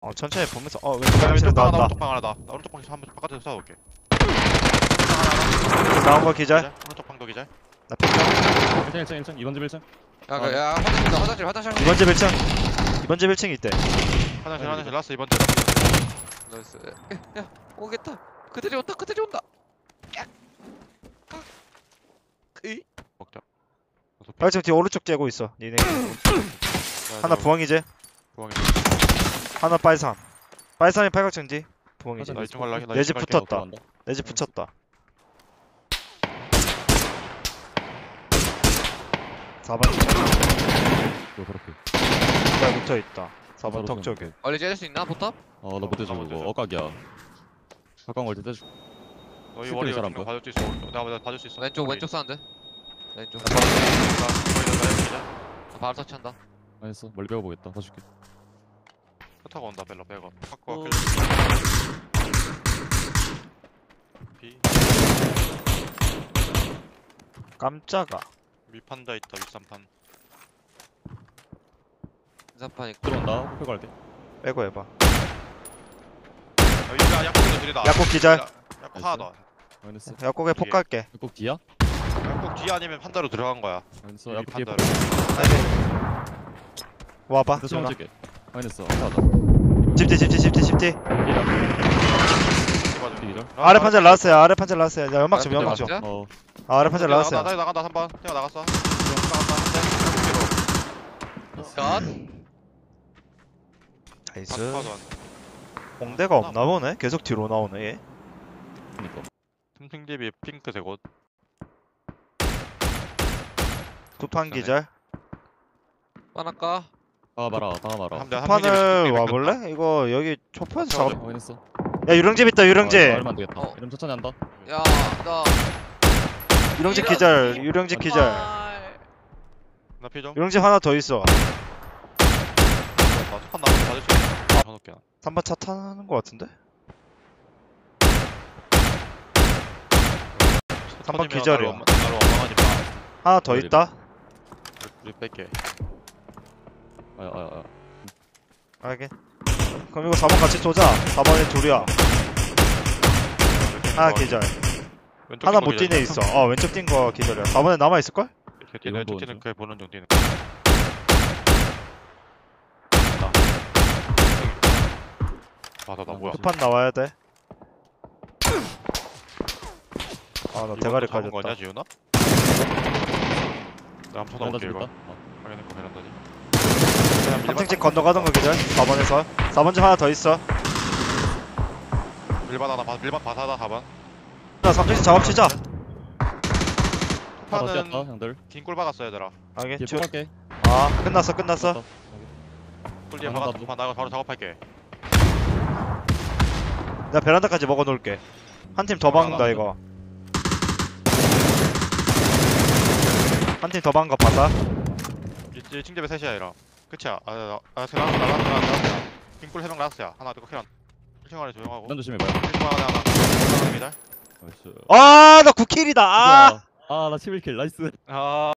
천천히 보면서 왼쪽 화장실에 왼쪽 방 하나, 나왔다. 오른쪽 방 하나 나 오른쪽 방 한번 바깥에서 쏴볼게. 나온 거 기절. 오른쪽 방도 기절. 나 핑크. 1층 1층 2번 집 1층. 야 화장실. 이번 집 1층. 이번 집 1층 있대. 화장실 라스 2번 째. 나이스. 야 오겠다. 그들이 온다. 으이. 먹자. 빨층 뒤 오른쪽 째고 있어. 니네. 하나 부엉이제. 부엉이. 하나 빨산. 빨산이 팔각층 뒤. 부엉이제. 나 이쪽 갈라. 내 집 붙었다. 내 집 붙였다. 4번 이거 그렇게. 발 붙어있다. 4번 턱 쪽에. 원래 째릴 수 있나 포탑? 나 못해줘 못 이거 해줘. 억각이야. 가까운 걸 떼줘. 너희 실패 머리 사람 좀 봐줄 수 있어. 내가 봐줄 수 있어. 왼쪽 사운드. 왼쪽. 바로 터치한다. 알겠어. 멀리 배워보겠다. 봐줄게. 타고 온다 벨로 백업. 바꿔. 어. B 깜짝아. 위판자 있다 윗산판. 인사판 있고. 들어온다. 호표 갈게. 빼고 해봐. 여기가 약국에도 들이다. 약국 기절. 약국 하나 더. 알겠어. 약국에 폭 갈게. 꼭 뒤야? 약국 뒤 아니면 판자로 들어간 거야. 알겠어. 약국 뒤에. 판자로. 와봐. 소문 전화. 칠게. 알겠어. 하다. 집뒤. 뒤기절. 아래 판자 나왔어요. 아래 판자 나왔어요. 야, 연막 좀. 진짜? 아래 판자 나왔어요. 나간다 3번. 태가 나갔어. 나간다 갓. 나이스. 한 대. 공대가 없나 보네. 계속 뒤로 나오네 얘. 그니까. 틈팅집이 핑크색 옷. 두판 기절. 빠나까. 다가봐라. 두판을 와볼래? 이거 여기 초파에서 잡아. 확인했어. 야 유령집 있다. 유령집. 얼마 안 되겠다. 어. 이름 천천히 한다. 야 나. 유령집 기절. 유령집 기절. 나 피 좀. 유령집 하나 더 있어. 나 투판 나가서 받을 수 있어. 전옥게. 3번 차 타는 거 같은데? 3번 기절이야. 나로 엉망하지 마. 하나 더 있다. 우리 뺄게. 아야. 알게. 그럼 이거 4번 같이 쏘자. 4번에 둘이야. 하나 기절. 하나 못 뛰네 있어. 왼쪽 뛴 거 기절이야. 4번에 남아 있을걸? 이렇게 뛰는 왼쪽 뛰는 그게 보는 중 뛰는. 맞아 나 뭐야? 두판 나와야 돼. 나 대가리 거냐 까졌다. 지훈아? 나 한번 베란다 쳐다볼게 집 이거. 있다. 확인해 베란다지. 3층 집 건너가던 거 기절. 4번에서. 4번 집 하나 더 있어. 밀반 바사다 4번. 자 3층 집 작업치자. 하나 더 파는 뛰었다 형들. 긴골 박았어 얘들아. 알게. 뒤에 포갈게. 끝났어. 꿀리에 하나 박았다. 더. 나 이거 바로 작업할게. 내가 베란다까지 먹어놓을게. 한 팀 더 박는다 이거. 한 팀 더 박는 거 봤다? 이 층집에 셋이야 얘랑. 끝이야. 세랑 나갔다. 긴골 3명 나왔어야. 하나 이거 캐런. 1층 안에 조용하고. 난 조심해봐요. 1층 안에 하나. 나이스. 나 9킬이다. 나 11킬 나이스. 아.